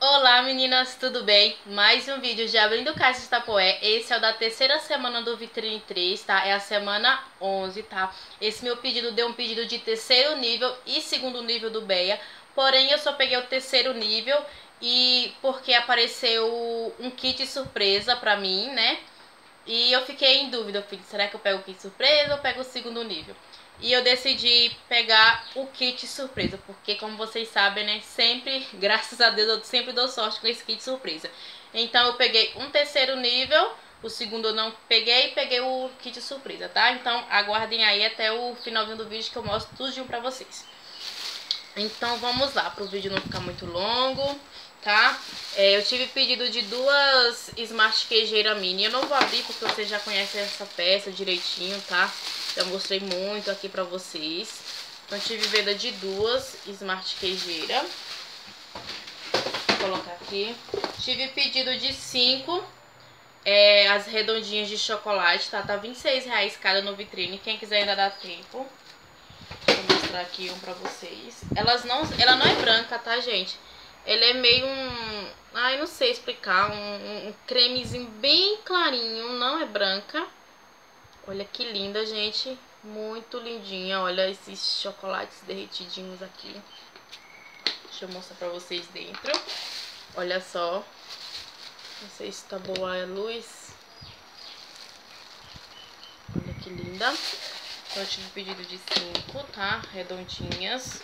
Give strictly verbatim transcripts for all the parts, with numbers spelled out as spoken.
Olá meninas, tudo bem? Mais um vídeo de Abrindo Caixas de Tapoé. Esse é o da terceira semana do Vitrine três, tá? É a semana onze, tá? Esse meu pedido deu um pedido de terceiro nível e segundo nível do Beia. Porém, eu só peguei o terceiro nível e porque apareceu um kit surpresa pra mim, né? E eu fiquei em dúvida, filho, será que eu pego o kit surpresa ou pego o segundo nível? E eu decidi pegar o kit surpresa, porque como vocês sabem, né, sempre, graças a Deus, eu sempre dou sorte com esse kit surpresa. Então eu peguei um terceiro nível, o segundo eu não peguei e peguei o kit surpresa, tá? Então aguardem aí até o finalzinho do vídeo que eu mostro tudinho pra vocês. Então vamos lá, para o vídeo não ficar muito longo, tá? É, eu tive pedido de duas Smart Queijeira Mini. Eu não vou abrir porque vocês já conhecem essa peça direitinho, tá? Já mostrei muito aqui pra vocês. Então tive venda de duas Smart Queijeira. Vou colocar aqui. Tive pedido de cinco, é, as redondinhas de chocolate, tá? Tá vinte e seis reais cada no Vitrine. Quem quiser ainda dá tempo. Vou mostrar aqui um pra vocês. Elas não, ela não é branca, tá, gente? Ela é meio um... Ai, não sei explicar. Um, um cremezinho bem clarinho. Não é branca. Olha que linda, gente. Muito lindinha. Olha esses chocolates derretidinhos aqui. Deixa eu mostrar pra vocês dentro. Olha só. Não sei se tá boa a luz. Olha que linda. Então eu tive pedido de cinco, tá? Redondinhas.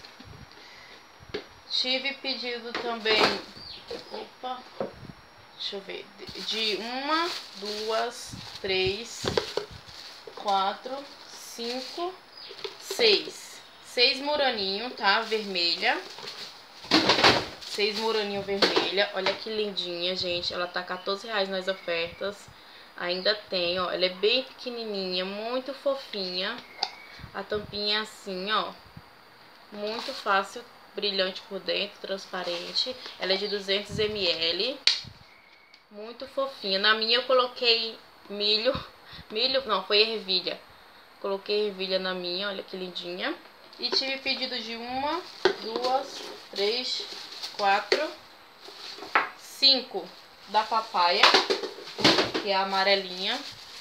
Tive pedido também... Opa! Deixa eu ver. De uma, duas, três, quatro, cinco, seis. Seis moraninho, tá? Vermelha. Seis moraninho vermelha. Olha que lindinha, gente. Ela tá quatorze reais nas ofertas. Ainda tem, ó. Ela é bem pequenininha, muito fofinha. A tampinha é assim, ó. Muito fácil, brilhante por dentro, transparente. Ela é de duzentos mililitros. Muito fofinha. Na minha eu coloquei milho. Milho, não, foi ervilha. Coloquei ervilha na minha, olha que lindinha. E tive pedido de uma, duas, três, quatro, cinco da papaya, que é a amarelinha.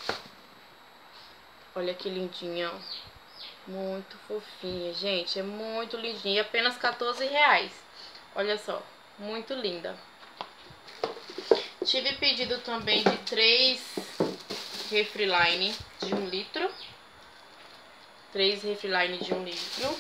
Olha que lindinha, ó. Muito fofinha, gente. É muito lindinha. E apenas quatorze reais. Olha só, muito linda. Tive pedido também de três Refriline de um litro. Três Refriline de um litro.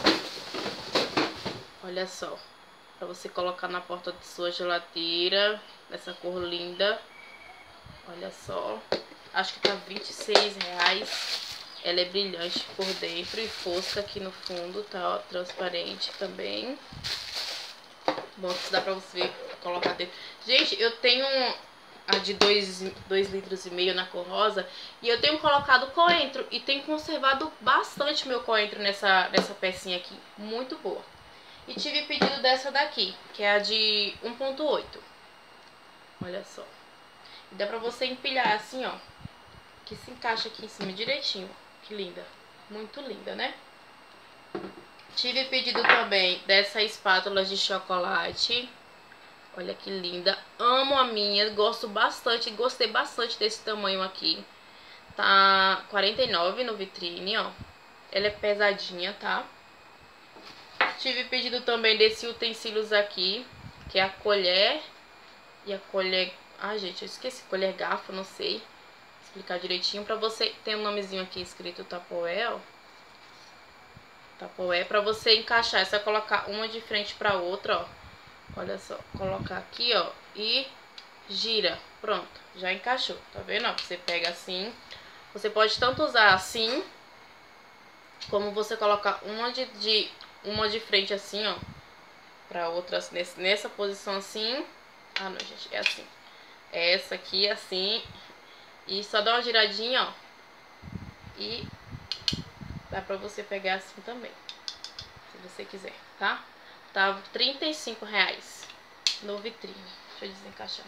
Olha só. Pra você colocar na porta de sua geladeira. Essa cor linda. Olha só. Acho que tá vinte e seis reais. Ela é brilhante por dentro e fosca aqui no fundo, tá? Ó, transparente também. Bom, se dá pra você ver, colocar dentro. Gente, eu tenho a de dois litros e meio na cor rosa. E eu tenho colocado coentro e tenho conservado bastante meu coentro nessa, nessa pecinha aqui. Muito boa. E tive pedido dessa daqui, que é a de um ponto oito. Olha só. E dá pra você empilhar assim, ó. Que se encaixa aqui em cima direitinho. Que linda. Muito linda, né? Tive pedido também dessa espátula de chocolate. Olha que linda. Amo a minha. Gosto bastante. Gostei bastante desse tamanho aqui. Tá quarenta e nove reais no Vitrine, ó. Ela é pesadinha, tá? Tive pedido também desse utensílios aqui, que é a colher e a colher... Ah, gente, eu esqueci. Colher garfo, não sei explicar direitinho. Pra você, tem um nomezinho aqui escrito Tapoé, ó. Tapoé, pra você encaixar, é só colocar uma de frente pra outra, ó. Olha só, colocar aqui, ó, e gira. Pronto, já encaixou, tá vendo, ó? Você pega assim, você pode tanto usar assim, como você colocar uma de, de, uma de frente assim, ó, pra outra, nesse, nessa posição assim. Ah, não, gente, é assim. É essa aqui, assim. E só dá uma giradinha, ó. E dá pra você pegar assim também, se você quiser, tá? Tá trinta e cinco reais no Vitrine. Deixa eu desencaixar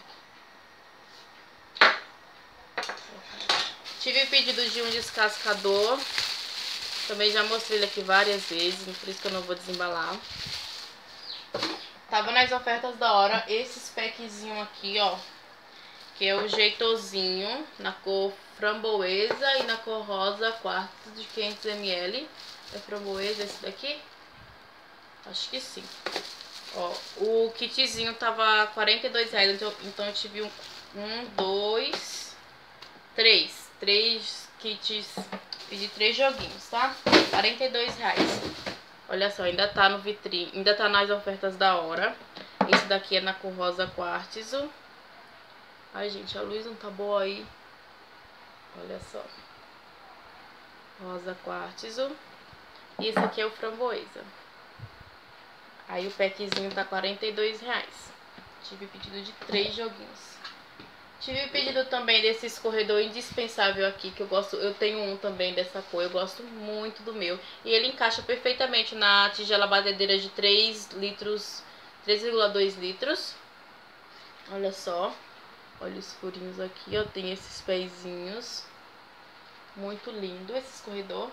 aqui. Tive pedido de um descascador. Também já mostrei ele aqui várias vezes, por isso que eu não vou desembalar. Tava nas ofertas da hora esses packzinhos aqui, ó. Que é o jeitosinho na cor framboesa e na cor rosa quartos de quinhentos mililitros. É framboesa esse daqui? Acho que sim. Ó, o kitzinho tava quarenta e dois reais, então, então eu tive um, um, dois, três. Três kits, pedi três joguinhos, tá? quarenta e dois reais. Olha só, ainda tá no vitrine, ainda tá nas ofertas da hora. Esse daqui é na cor rosa quartzo. Ai, gente, a luz não tá boa aí. Olha só. Rosa quartzo. E esse aqui é o framboesa. Aí o packzinho tá quarenta e dois reais. Tive pedido de três joguinhos. Tive pedido também desse escorredor indispensável aqui, que eu gosto, eu tenho um também dessa cor, eu gosto muito do meu. E ele encaixa perfeitamente na tigela batedeira de três litros, três vírgula dois litros. Olha só, olha os furinhos aqui, ó, tem esses pezinhos. Muito lindo esse escorredor.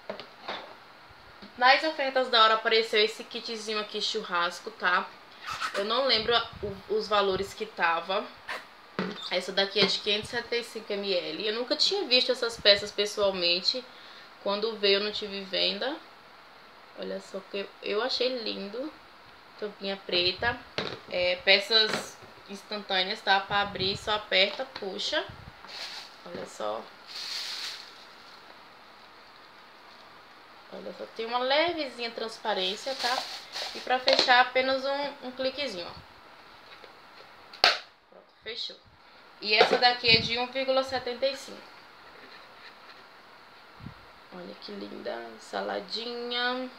Nas ofertas da hora apareceu esse kitzinho aqui churrasco, tá? Eu não lembro os valores que tava. Essa daqui é de quinhentos e setenta e cinco mililitros. Eu nunca tinha visto essas peças pessoalmente. Quando veio eu não tive venda. Olha só que eu achei lindo. Tampinha preta. É, peças instantâneas, tá? Pra abrir, só aperta, puxa. Olha só. Olha só, tem uma levezinha transparência, tá? E pra fechar apenas um, um cliquezinho, ó. Pronto, fechou. E essa daqui é de um vírgula setenta e cinco. Olha que linda, saladinha.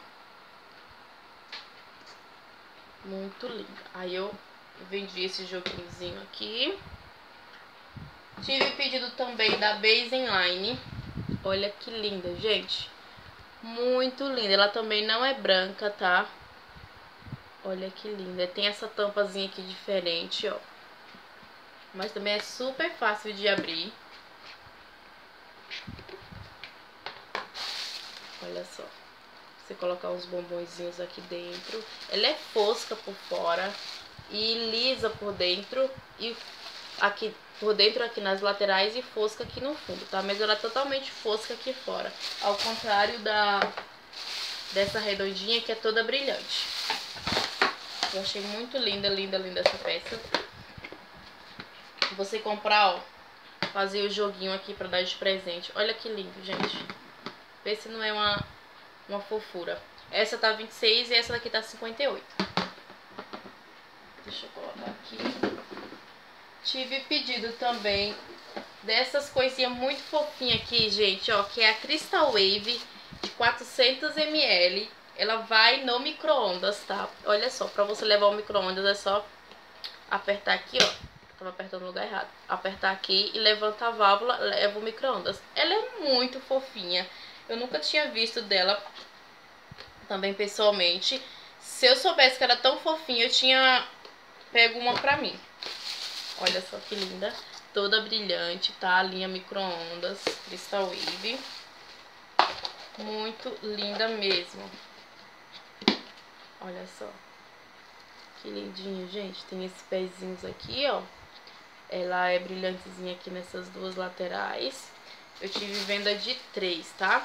Muito linda. Aí eu vendi esse joguinhozinho aqui. Tive pedido também da Baseline. Olha que linda, gente. Muito linda. Ela também não é branca, tá? Olha que linda. Tem essa tampazinha aqui diferente, ó. Mas também é super fácil de abrir. Olha só. Você colocar uns bombonzinhos aqui dentro. Ela é fosca por fora e lisa por dentro. E aqui por dentro, aqui nas laterais, e fosca aqui no fundo, tá? Mas ela é totalmente fosca aqui fora. Ao contrário da dessa redondinha que é toda brilhante. Eu achei muito linda, linda, linda essa peça. Você comprar, ó, fazer o joguinho aqui pra dar de presente. Olha que lindo, gente. Vê se não é uma, uma fofura. Essa tá vinte e seis e essa daqui tá cinquenta e oito. Deixa eu colocar aqui. Tive pedido também dessas coisinhas muito fofinhas aqui, gente, ó. Que é a Crystal Wave de quatrocentos mililitros. Ela vai no micro-ondas, tá? Olha só, pra você levar o micro-ondas é só apertar aqui, ó. Tava apertando no lugar errado. Apertar aqui e levanta a válvula, leva o micro-ondas. Ela é muito fofinha. Eu nunca tinha visto dela também pessoalmente. Se eu soubesse que era tão fofinha, eu tinha pego uma pra mim. Olha só que linda. Toda brilhante, tá? A linha micro-ondas Crystal Wave. Muito linda mesmo. Olha só. Que lindinho, gente. Tem esses pezinhos aqui, ó. Ela é brilhantezinha aqui nessas duas laterais. Eu tive venda de três, tá?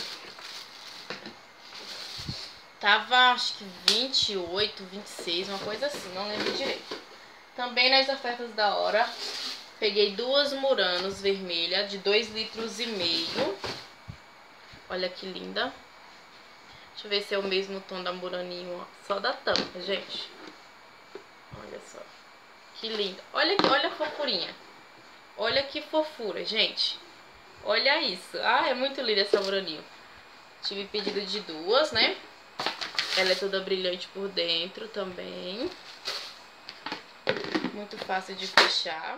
Tava, acho que vinte e oito, vinte e seis, uma coisa assim, não lembro direito. Também nas ofertas da hora, peguei duas Muranos vermelhas de dois litros e meio. Olha que linda. Deixa eu ver se é o mesmo tom da Muraninho, ó. Só da tampa, gente. Olha só. Que linda. Olha aqui, olha a fofurinha. Olha que fofura, gente. Olha isso. Ah, é muito linda essa Muraninho. Tive pedido de duas, né? Ela é toda brilhante por dentro também. Muito fácil de fechar.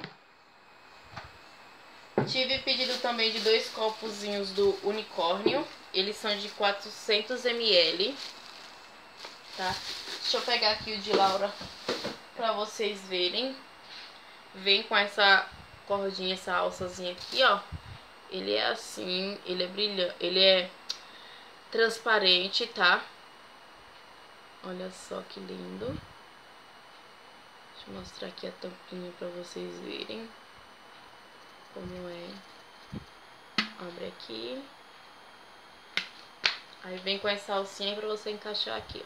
Tive pedido também de dois copozinhos do unicórnio. Eles são de quatrocentos mililitros. Tá? Deixa eu pegar aqui o de Laura pra vocês verem. Vem com essa cordinha, essa alçazinha aqui, ó. Ele é assim, ele é brilhante, ele é transparente, tá? Olha só que lindo. Vou mostrar aqui a tampinha pra vocês verem como é. Abre aqui. Aí vem com essa alcinha pra você encaixar aqui.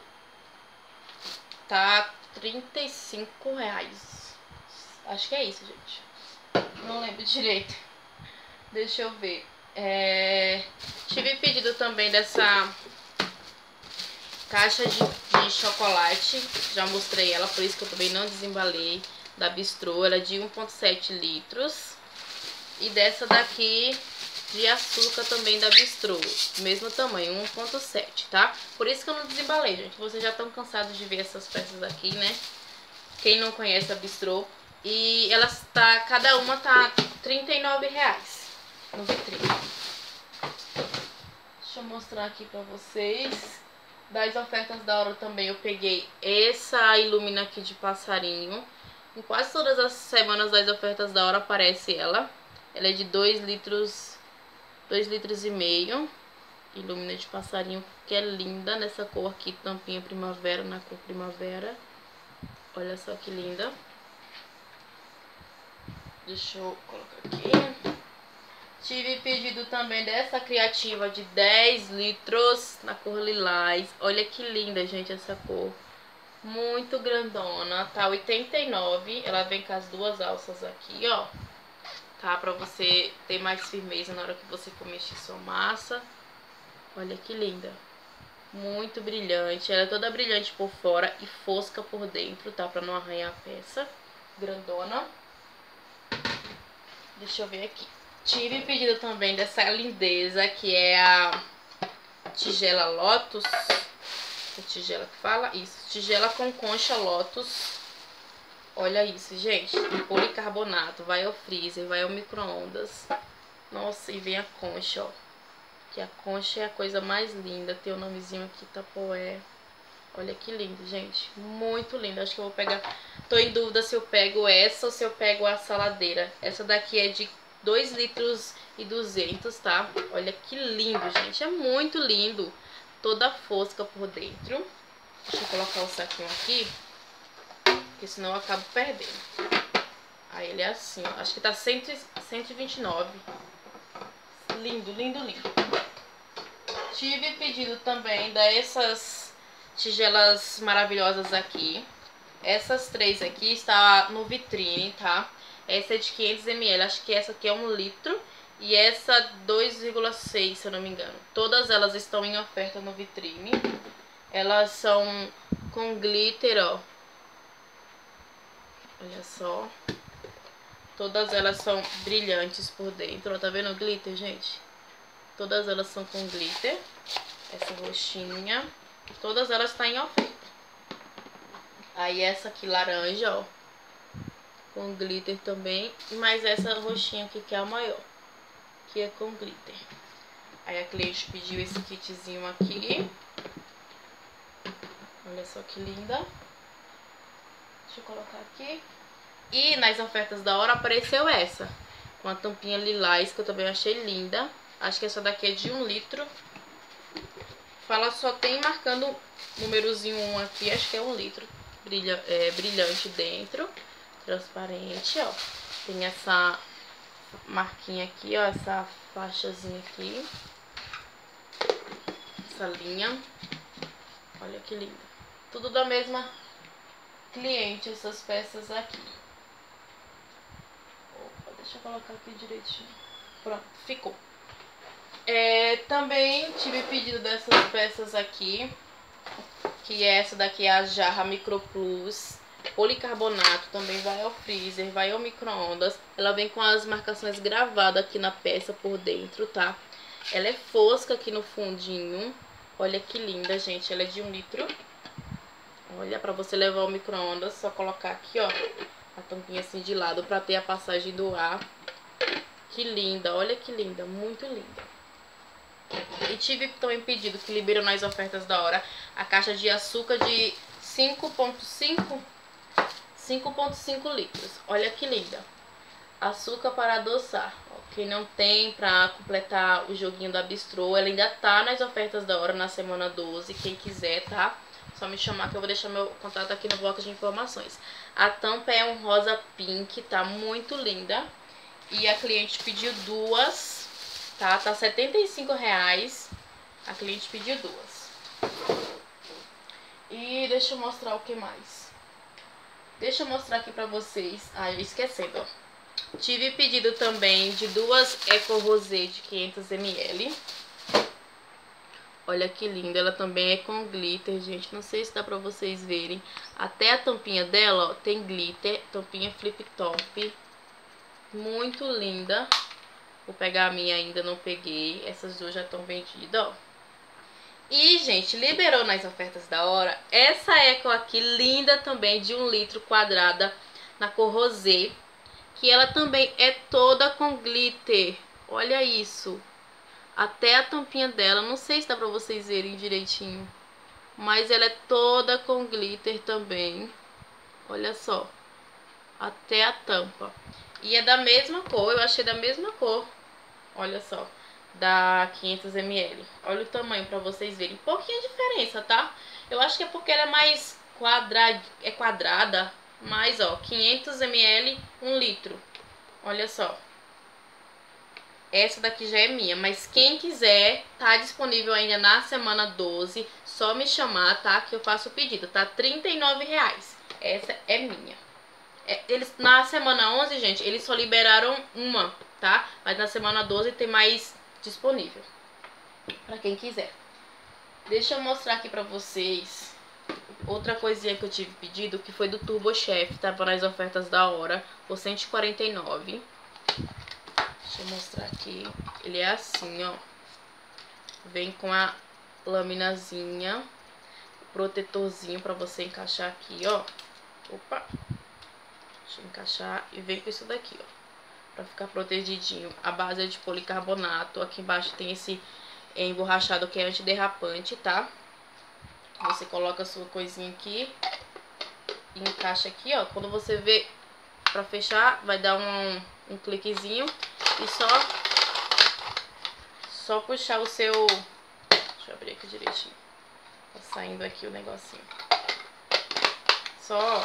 Tá trinta e cinco reais. Acho que é isso, gente. Não lembro direito. Deixa eu ver. É... Tive pedido também dessa caixa de, de chocolate. Já mostrei ela, por isso que eu também não desembalei. Da Bistrô, ela é de um ponto sete litros. E dessa daqui de açúcar também da Bistrô, mesmo tamanho, um ponto sete, tá? Por isso que eu não desembalei, gente. Vocês já estão cansados de ver essas peças aqui, né? Quem não conhece a Bistrô. E elas tá, cada uma tá trinta e nove reais no vitrine. Deixa eu mostrar aqui pra vocês. Das ofertas da hora também eu peguei essa Illumina aqui de passarinho. Em quase todas as semanas das ofertas da hora aparece ela. Ela é de dois litros, dois litros e meio. Illumina de passarinho, que é linda nessa cor aqui, tampinha primavera, na cor primavera. Olha só que linda. Deixa eu colocar aqui. Tive pedido também dessa criativa de dez litros na cor lilás. Olha que linda, gente, essa cor. Muito grandona, tá oitenta e nove. Ela vem com as duas alças aqui, ó. Tá? Pra você ter mais firmeza na hora que você for mexer sua massa. Olha que linda. Muito brilhante. Ela é toda brilhante por fora e fosca por dentro, tá? Pra não arranhar a peça. Grandona. Deixa eu ver aqui. Tive pedido também dessa lindeza, que é a tigela Lotus. A tigela que fala? Isso. Tigela com concha Lotus. Olha isso, gente. Policarbonato. Vai ao freezer, vai ao micro-ondas. Nossa, e vem a concha, ó. Que a concha é a coisa mais linda. Tem o nomezinho aqui, Tapoé. Olha que lindo, gente. Muito lindo. Acho que eu vou pegar... Tô em dúvida se eu pego essa ou se eu pego a saladeira. Essa daqui é de dois litros e duzentos, tá? Olha que lindo, gente. É muito lindo. Toda fosca por dentro. Deixa eu colocar o saquinho aqui, porque senão eu acabo perdendo. Aí ele é assim, ó. Acho que tá cento e vinte e nove. Lindo, lindo, lindo. Tive pedido também dessas tigelas maravilhosas aqui. Essas três aqui está no vitrine, tá? Essa é de quinhentos mililitros, acho que essa aqui é um litro. E essa dois vírgula seis, se eu não me engano. Todas elas estão em oferta no vitrine. Elas são com glitter, ó. Olha só. Todas elas são brilhantes por dentro. Ó, tá vendo o glitter, gente? Todas elas são com glitter. Essa roxinha. Todas elas estão em oferta. Aí essa aqui laranja, ó. Com glitter também. Mas essa roxinha aqui que é a maior. Que é com glitter. Aí a cliente pediu esse kitzinho aqui. Olha só que linda. Deixa eu colocar aqui. E nas ofertas da hora apareceu essa. Com a tampinha lilás, que eu também achei linda. Acho que essa daqui é de um litro. Fala, só tem marcando númerozinho um aqui. Acho que é um litro. Brilha, é, brilhante dentro. Transparente, ó. Tem essa marquinha aqui, ó. Essa faixazinha aqui. Essa linha. Olha que linda. Tudo da mesma cliente, essas peças aqui. Opa, deixa eu colocar aqui direitinho. Pronto, ficou. É, também tive pedido dessas peças aqui. Que é essa daqui, é a jarra Micro Plus. Policarbonato, também vai ao freezer, vai ao micro-ondas. Ela vem com as marcações gravadas aqui na peça por dentro, tá? Ela é fosca aqui no fundinho. Olha que linda, gente. Ela é de um litro. Olha, pra você levar ao micro-ondas, só colocar aqui, ó, a tampinha assim de lado pra ter a passagem do ar. Que linda, olha que linda, muito linda. E tive também pedido que liberam nas ofertas da hora a caixa de açúcar de cinco ponto cinco litros. Olha que linda. Açúcar para adoçar. Quem não tem pra completar o joguinho da Bistrô, ela ainda tá nas ofertas da hora na semana doze. Quem quiser, tá? Só me chamar que eu vou deixar meu contato aqui no bloco de informações. A tampa é um rosa pink, tá muito linda. E a cliente pediu duas, tá? Tá setenta e cinco reais. A cliente pediu duas. E deixa eu mostrar o que mais. Deixa eu mostrar aqui pra vocês. Ah, esquecendo, ó. Tive pedido também de duas Eco Rosé de quinhentos mililitros. Olha que linda, ela também é com glitter, gente. Não sei se dá pra vocês verem. Até a tampinha dela, ó, tem glitter. Tampinha flip top. Muito linda. Vou pegar a minha, ainda não peguei. Essas duas já estão vendidas, ó. E, gente, liberou nas ofertas da hora essa Eco aqui, linda também, de um litro, quadrada, na cor rosé. Que ela também é toda com glitter. Olha isso. Até a tampinha dela, não sei se dá pra vocês verem direitinho, mas ela é toda com glitter também. Olha só. Até a tampa. E é da mesma cor, eu achei da mesma cor. Olha só. Da quinhentos mililitros. Olha o tamanho pra vocês verem. Pouquinha diferença, tá? Eu acho que é porque ela é mais quadrada, é quadrada. Mas, ó, quinhentos mililitros, um litro. Olha só. Essa daqui já é minha, mas quem quiser, tá disponível ainda na semana doze. Só me chamar, tá? Que eu faço o pedido, tá? trinta e nove reais. Essa é minha. É, eles, na semana onze, gente, eles só liberaram uma, tá? Mas na semana doze tem mais disponível. Pra quem quiser. Deixa eu mostrar aqui pra vocês outra coisinha que eu tive pedido, que foi do Turbo Chef. Tava nas ofertas da hora, por cento e quarenta e nove reais. Deixa eu mostrar aqui. Ele é assim, ó. Vem com a laminazinha, protetorzinho pra você encaixar aqui, ó. Opa. Deixa eu encaixar. E vem com isso daqui, ó. Pra ficar protegidinho. A base é de policarbonato. Aqui embaixo tem esse emborrachado que é antiderrapante, tá? Você coloca a sua coisinha aqui e encaixa aqui, ó. Quando você vê pra fechar, vai dar um, um cliquezinho. E só, só puxar o seu... Deixa eu abrir aqui direitinho. Tá saindo aqui o negocinho. Só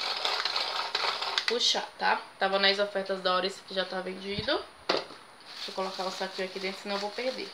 puxar, tá? Tava nas ofertas da hora, esse aqui já tá vendido. Deixa eu colocar o saquinho aqui dentro, senão eu vou perder.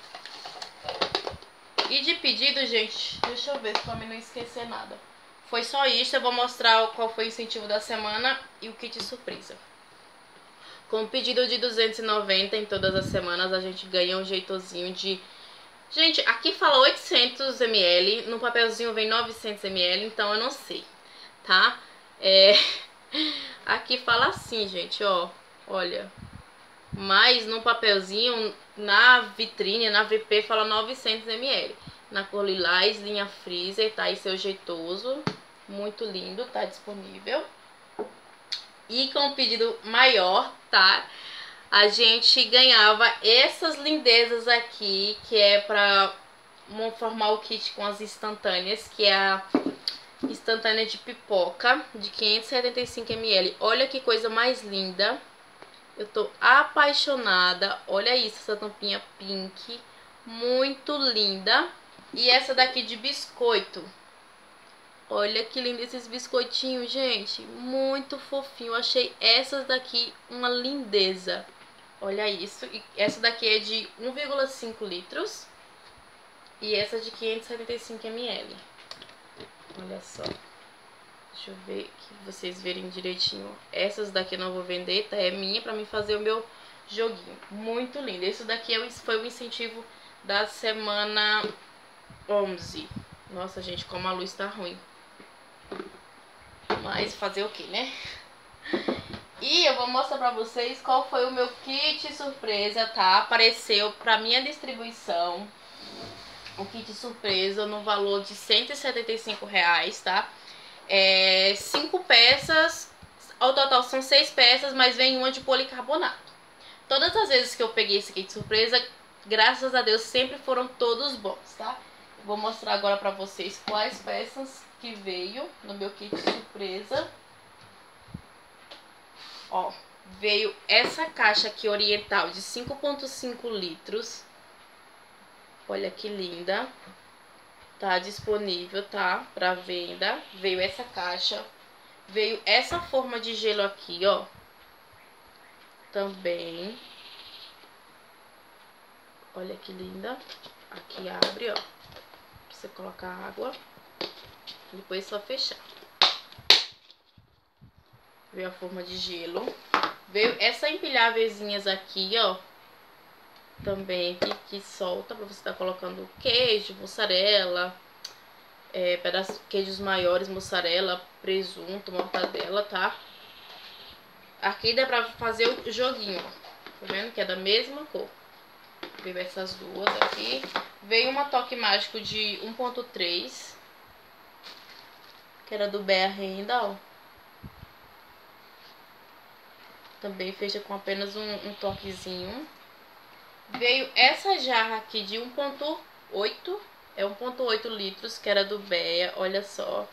E de pedido, gente, deixa eu ver, pra mim não esquecer nada. Foi só isso, eu vou mostrar qual foi o incentivo da semana e o kit surpresa. Com pedido de duzentos e noventa em todas as semanas, a gente ganha um jeitozinho de... Gente, aqui fala oitocentos mililitros, no papelzinho vem novecentos mililitros, então eu não sei, tá? É... Aqui fala assim, gente, ó, olha. Mas no papelzinho, na vitrine, na V P, fala novecentos mililitros. Na cor lilás, linha freezer, tá? E seu jeitoso, muito lindo, tá disponível. E com um pedido maior, tá? A gente ganhava essas lindezas aqui, que é pra formar o kit com as instantâneas, que é a instantânea de pipoca, de quinhentos e setenta e cinco mililitros. Olha que coisa mais linda. Eu tô apaixonada. Olha isso, essa tampinha pink, muito linda. E essa daqui de biscoito. Olha que lindo esses biscoitinhos, gente. Muito fofinho. Achei essas daqui uma lindeza. Olha isso. E essa daqui é de um vírgula cinco litros. E essa de quinhentos e setenta e cinco mililitros. Olha só. Deixa eu ver que vocês verem direitinho. Essas daqui eu não vou vender, tá? É minha pra mim fazer o meu joguinho. Muito lindo. Esse daqui foi o incentivo da semana onze. Nossa, gente, como a luz tá ruim. Mas fazer o que, né? E eu vou mostrar pra vocês qual foi o meu kit surpresa, tá? Apareceu pra minha distribuição o kit surpresa no valor de cento e setenta e cinco reais, tá? É, cinco peças, ao total são seis peças, mas vem uma de policarbonato. Todas as vezes que eu peguei esse kit surpresa, graças a Deus, sempre foram todos bons, tá? Vou mostrar agora pra vocês quais peças que veio no meu kit surpresa. Ó, veio essa caixa aqui oriental de cinco ponto cinco litros. Olha que linda. tá disponível, tá? Pra venda. Veio essa caixa. Veio essa forma de gelo aqui, ó. Também. Olha que linda. Aqui abre, ó. Pra você colocar água. Depois é só fechar. Veio a forma de gelo. Veio essa empilhávelzinhas aqui, ó. Também que, que solta pra você estar tá colocando queijo, mussarela, é, pedaços, queijos maiores, mussarela, presunto, mortadela, tá? Aqui dá pra fazer o joguinho, ó. Tá vendo? Que é da mesma cor. Veio essas duas aqui. Veio uma toque mágico de um ponto três. Que era do Bea Renda, ó. Também fecha com apenas um, um toquezinho. Veio essa jarra aqui de um ponto oito. É um ponto oito litros, que era do Bea, olha só.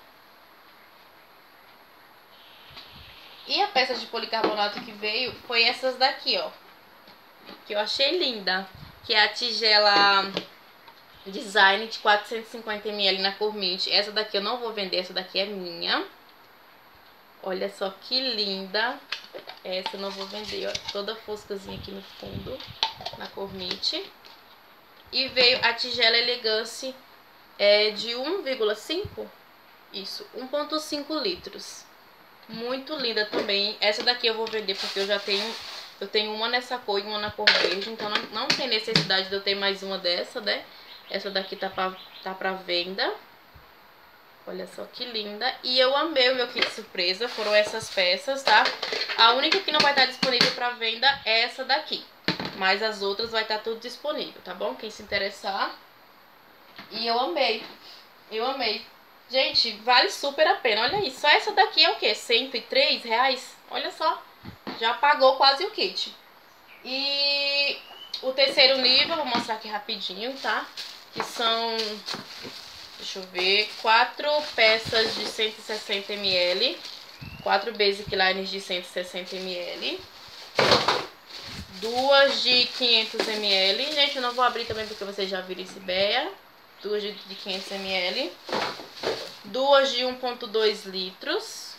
E a peça de policarbonato que veio foi essas daqui, ó. Que eu achei linda. Que é a tigela Design de quatrocentos e cinquenta mililitros na cor mint. Essa daqui eu não vou vender, essa daqui é minha. Olha só que linda. Essa eu não vou vender, ó. Toda foscazinha aqui no fundo, na cor mint. E veio a tigela Elegance é, de um vírgula cinco. Isso, um ponto cinco litros. Muito linda também. Essa daqui eu vou vender porque eu já tenho... Eu tenho uma nessa cor e uma na cor verde. Então não, não tem necessidade de eu ter mais uma dessa, né? Essa daqui tá pra, tá pra venda. Olha só que linda. E eu amei o meu kit surpresa. Foram essas peças, tá? A única que não vai estar disponível pra venda é essa daqui. Mas as outras vai estar tudo disponível, tá bom? Quem se interessar. E eu amei. Eu amei. Gente, vale super a pena. Olha isso. Só essa daqui é o quê? cento e três reais? Olha só. Já pagou quase o kit. E o terceiro nível, vou mostrar aqui rapidinho, tá? Que são... Deixa eu ver, quatro peças de cento e sessenta mililitros, quatro basic lines de cento e sessenta mililitros, duas de quinhentos mililitros, gente, eu não vou abrir também porque vocês já viram esse Bea, duas de quinhentos mililitros, duas de um ponto dois litros,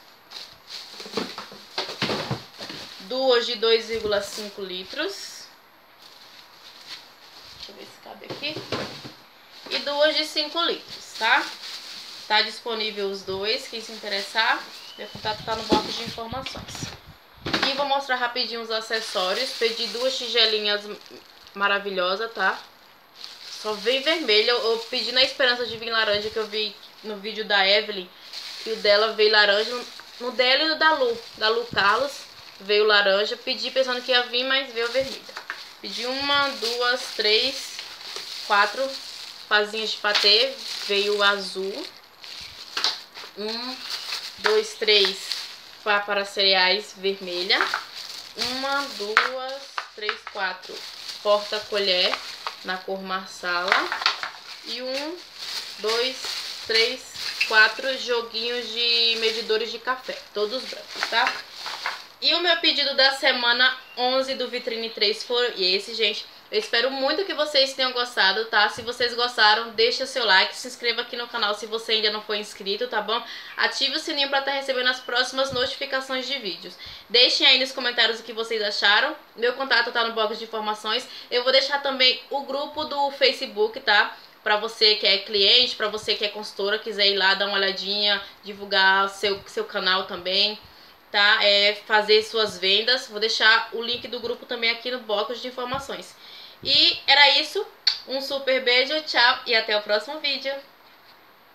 duas de dois vírgula cinco litros, deixa eu ver se cabe aqui, e duas de cinco litros, tá? Tá disponível os dois, quem se interessar, meu contato tá no box de informações. E vou mostrar rapidinho os acessórios. Pedi duas tigelinhas maravilhosas, tá? Só veio vermelha, eu pedi na esperança de vir laranja, que eu vi no vídeo da Evelyn, que o dela veio laranja, no dela e no da Lu, da Lu Carlos, veio laranja. Pedi pensando que ia vir, mas veio vermelha. Pedi uma, duas, três, quatro pazinhas de patê, veio azul. Um, dois, três pá para cereais, vermelha. Uma, duas, três, quatro porta-colher na cor marsala. E um, dois, três, quatro joguinhos de medidores de café, todos brancos, tá? E o meu pedido da semana onze do Vitrine três foi esse, gente. Eu espero muito que vocês tenham gostado, tá? Se vocês gostaram, deixa seu like, se inscreva aqui no canal se você ainda não for inscrito, tá bom? Ative o sininho pra estar recebendo as próximas notificações de vídeos. Deixem aí nos comentários o que vocês acharam. Meu contato tá no box de informações. Eu vou deixar também o grupo do Facebook, tá? Pra você que é cliente, pra você que é consultora, quiser ir lá dar uma olhadinha, divulgar seu, seu canal também, tá? É, fazer suas vendas. Vou deixar o link do grupo também aqui no box de informações. E era isso, um super beijo, tchau e até o próximo vídeo.